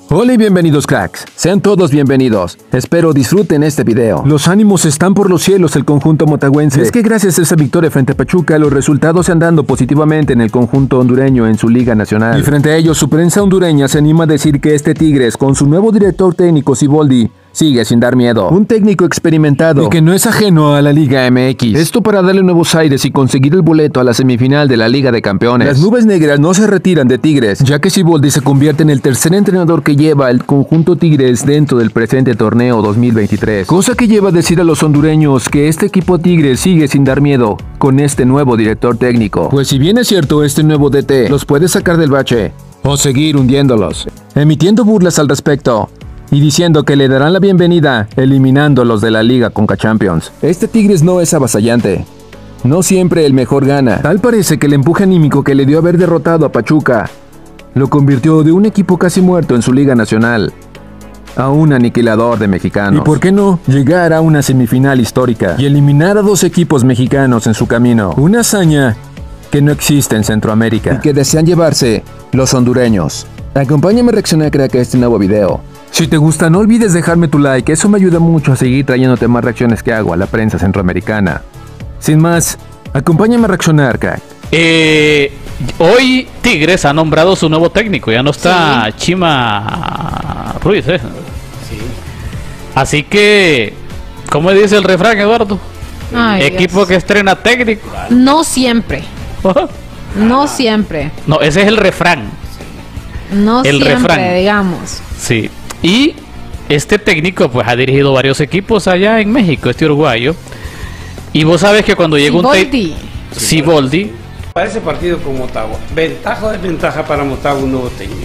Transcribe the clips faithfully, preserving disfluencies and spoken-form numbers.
Hola y bienvenidos, cracks. Sean todos bienvenidos. Espero disfruten este video. Los ánimos están por los cielos el conjunto motagüense. Es que gracias a esa victoria frente a Pachuca, los resultados se han dando positivamente en el conjunto hondureño en su liga nacional. Y frente a ellos, su prensa hondureña se anima a decir que este Tigres, con su nuevo director técnico Siboldi, sigue sin dar miedo. Un técnico experimentado y que no es ajeno a la Liga M X. Esto para darle nuevos aires y conseguir el boleto a la semifinal de la Liga de Campeones. Las nubes negras no se retiran de Tigres, ya que Siboldi se convierte en el tercer entrenador que lleva el conjunto Tigres dentro del presente torneo dos mil veintitrés. Cosa que lleva a decir a los hondureños que este equipo Tigres sigue sin dar miedo con este nuevo director técnico. Pues si bien es cierto, este nuevo D T los puede sacar del bache o seguir hundiéndolos, emitiendo burlas al respecto y diciendo que le darán la bienvenida eliminándolos de la Liga Conca Champions. Este Tigres no es avasallante. No siempre el mejor gana. Tal parece que el empuje anímico que le dio haber derrotado a Pachuca lo convirtió de un equipo casi muerto en su Liga Nacional a un aniquilador de mexicanos. ¿Y por qué no llegar a una semifinal histórica y eliminar a dos equipos mexicanos en su camino? Una hazaña que no existe en Centroamérica y que desean llevarse los hondureños. Acompáñame a reaccionar, crack, a este nuevo video. Si te gusta, no olvides dejarme tu like, eso me ayuda mucho a seguir trayéndote más reacciones que hago a la prensa centroamericana. Sin más, acompáñame a reaccionar, crack. Eh, hoy Tigres ha nombrado su nuevo técnico, ya no está sí. Chima Ruiz, ¿eh? Sí. Así que, ¿cómo dice el refrán, Eduardo? Ay, equipo Dios. Que estrena técnico. No siempre. No siempre. No, ese es el refrán. No el siempre, refrán. digamos. Sí. Y este técnico pues ha dirigido varios equipos allá en México, este uruguayo. Y vos sabes que cuando llega un técnico, Siboldi, para ese partido con Motagua, ¿ventaja o desventaja para Motagua un nuevo técnico?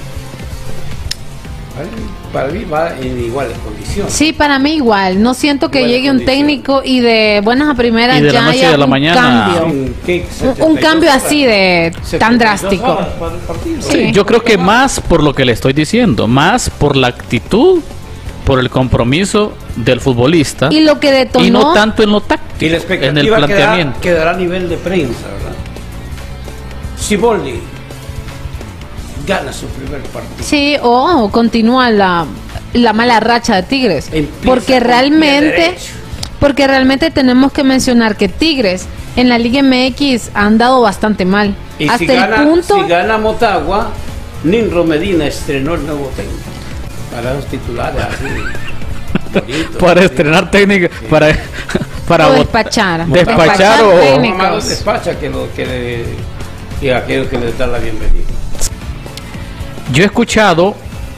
Para mí va en iguales condiciones. Sí, para mí igual. No siento que llegue un técnico y de buenas a primeras y de ya la noche haya de la un mañana. cambio. Un, un cambio así de tan drástico. Sí, yo creo que más por lo que le estoy diciendo, más por la actitud, por el compromiso del futbolista y lo que detonó, y no tanto en lo táctico, y la expectativa en el planteamiento. Quedará, quedará a nivel de prensa, ¿verdad? Siboldi gana su primer partido. Sí, o oh, continúa la, la mala racha de Tigres. Empieza porque realmente, porque realmente tenemos que mencionar que Tigres en la Liga M X ha andado bastante mal. Y hasta si el gana, punto. Si gana Motagua, Ninro Medina estrenó el nuevo técnico para los titulares así. Bonito, para así. Estrenar técnico, sí. para para o despachar, despachar, despachar o técnicos. Despacha que lo que le, que aquellos que les dan la bienvenida. Yo he escuchado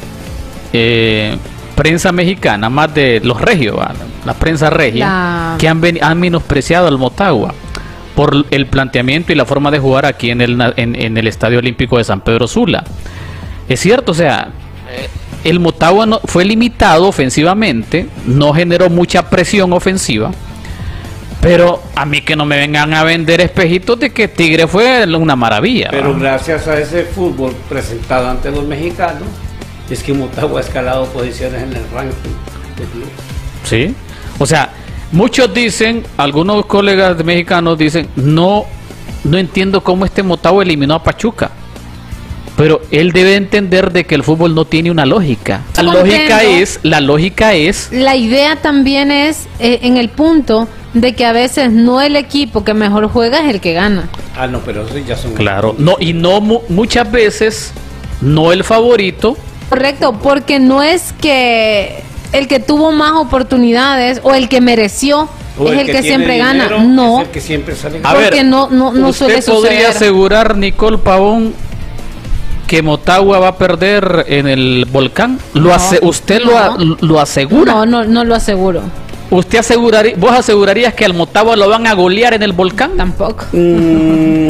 eh, prensa mexicana, más de los regios, la, la prensa regia, la... que han, ven, han menospreciado al Motagua por el planteamiento y la forma de jugar aquí en el, en, en el Estadio Olímpico de San Pedro Sula. Es cierto, o sea, el Motagua no, fue limitado ofensivamente, no generó mucha presión ofensiva, pero a mí que no me vengan a vender espejitos de que Tigre fue una maravilla. Pero ¿no? Gracias a ese fútbol presentado ante los mexicanos, es que Motagua ha escalado posiciones en el ranking de club. Sí, o sea, muchos dicen, algunos colegas mexicanos dicen, no, no entiendo cómo este Motagua eliminó a Pachuca. Pero él debe entender de que el fútbol no tiene una lógica. La lógica es, la lógica es. La idea también es eh, en el punto de que a veces no el equipo que mejor juega es el que gana. Ah, no, pero eso ya son. Claro, no, y no mu muchas veces no el favorito. Correcto, porque no es que el que tuvo más oportunidades o el que mereció o es el, el que, que siempre dinero, gana. No, es el que siempre sale. A ver, porque no, no, no suele suceder. ¿Usted podría asegurar, Nicole Pavón, que Motagua va a perder en el Volcán? ¿Lo hace, ¿Usted no. lo, lo asegura? No, no, no lo aseguro. ¿Usted aseguraría, vos asegurarías que al Motagua lo van a golear en el Volcán? Tampoco. Mm,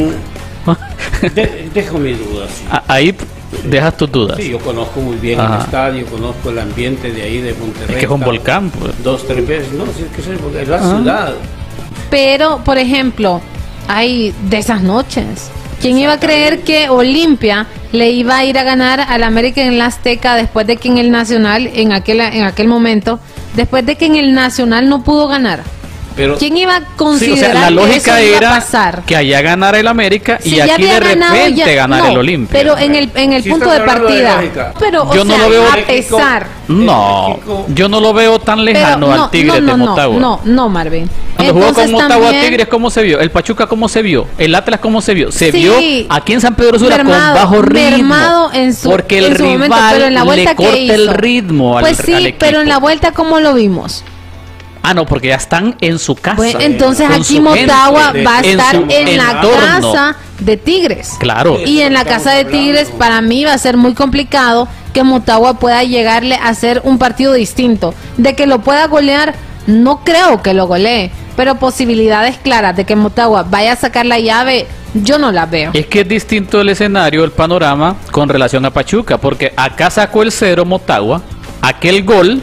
de, dejo mis dudas. Sí. Ahí dejas tus dudas. Sí, yo conozco muy bien Ajá. el estadio, conozco el ambiente de ahí de Monterrey. Es que es un volcán, pues. Dos, tres veces, no, sí, es que es, es la Ajá. ciudad. Pero, por ejemplo, hay de esas noches. ¿Quién iba a creer que Olimpia le iba a ir a ganar al América en la Azteca después de que en el Nacional, en aquel, en aquel momento, después de que en el Nacional no pudo ganar? Pero, ¿quién iba a considerar sí, o sea, la lógica que eso era iba a pasar? que allá ganara el América y si aquí de repente ya, ganara no, el Olimpia. Pero en el, en el si punto de partida. De pero, yo o no sea, lo veo a pesar. No, yo no lo veo tan lejano pero, no, al Tigres no, no, de Motagua. No, no, Marvin. Cuando jugó con Motagua también... Tigres, ¿cómo se vio? El Pachuca, ¿cómo se vio? El Atlas, ¿cómo se vio? Se sí, vio aquí en San Pedro Sula con bajo ritmo. En su, porque el en su rival momento, pero en la vuelta le corta que hizo, el ritmo al, pues sí, al equipo. pero en la vuelta, ¿cómo lo vimos? Ah, no, porque ya están en su casa. Bueno, entonces aquí Motagua gente, va a estar en, en la entorno. casa de Tigres. Claro. Y en la casa de Tigres, para mí va a ser muy complicado que Motagua pueda llegarle a hacer un partido distinto. De que lo pueda golear, no creo que lo golee. Pero posibilidades claras de que Motagua vaya a sacar la llave, yo no las veo. Es que es distinto el escenario, el panorama con relación a Pachuca, porque acá sacó el cero Motagua, aquel gol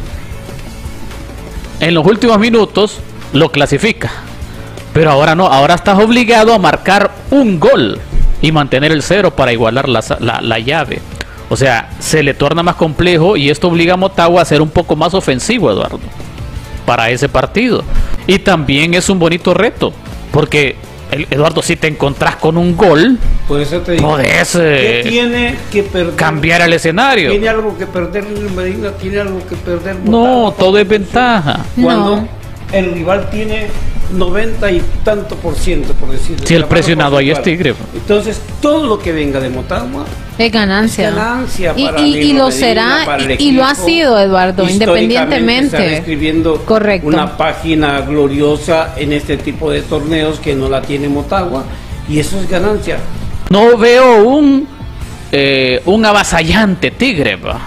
en los últimos minutos lo clasifica. Pero ahora no, ahora estás obligado a marcar un gol y mantener el cero para igualar la, la, la llave. O sea, se le torna más complejo y esto obliga a Motagua a ser un poco más ofensivo, Eduardo, para ese partido. Y también es un bonito reto, porque Eduardo, si te encontrás con un gol, por eso te digo, podés eh, ¿qué tiene que perder? Cambiar el escenario. ¿Tiene algo que perder Medina? ¿Tiene algo que perder Motagua? No, todo es ventaja. Cuando no. el rival tiene noventa y tanto por ciento, por decirlo. Si el presionado ahí es Tigre. Entonces, todo lo que venga de Motagua es ganancia. Es ganancia y, para y, y lo Medina, será, y, y y lo ha sido, Eduardo, independientemente. Están escribiendo Correcto. Una página gloriosa en este tipo de torneos que no la tiene Motagua, y eso es ganancia. No veo un eh, un avasallante Tigre, ¿va?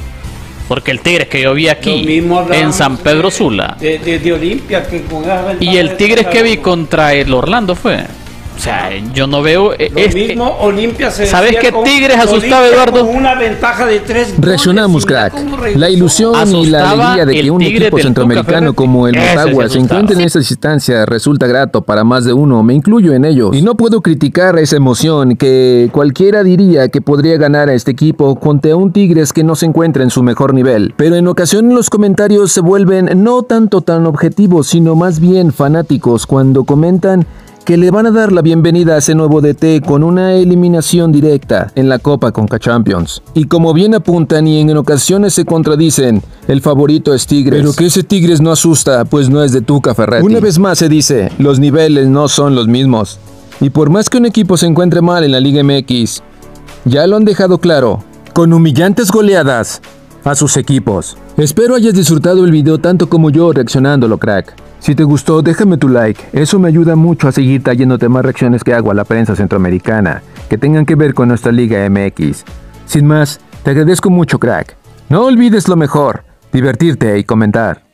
Porque el Tigres que yo vi aquí en San Pedro Sula de, de, de Olimpia que con y el Tigres que vi contra el Orlando fue, o sea, yo no veo lo este, mismo Olimpia se ¿sabes qué Tigres asustaba, Eduardo? Con una ventaja de tres goles. Reaccionamos, crack. La ilusión y la alegría de que un equipo centroamericano como el Motagua se encuentre en esa instancia resulta grato para más de uno, me incluyo en ellos. Y no puedo criticar esa emoción que cualquiera diría que podría ganar a este equipo contra un Tigres que no se encuentra en su mejor nivel. Pero en ocasiones los comentarios se vuelven no tanto tan objetivos, sino más bien fanáticos cuando comentan que le van a dar la bienvenida a ese nuevo D T con una eliminación directa en la Copa Conca Champions. Y como bien apuntan y en ocasiones se contradicen, el favorito es Tigres. Pero que ese Tigres no asusta, pues no es de Tuca Ferretti. Una vez más se dice, los niveles no son los mismos. Y por más que un equipo se encuentre mal en la Liga M X, ya lo han dejado claro, con humillantes goleadas a sus equipos. Espero hayas disfrutado el video tanto como yo reaccionándolo, crack. Si te gustó, déjame tu like, eso me ayuda mucho a seguir trayéndote más reacciones que hago a la prensa centroamericana, que tengan que ver con nuestra Liga M X. Sin más, te agradezco mucho, crack. No olvides lo mejor, divertirte y comentar.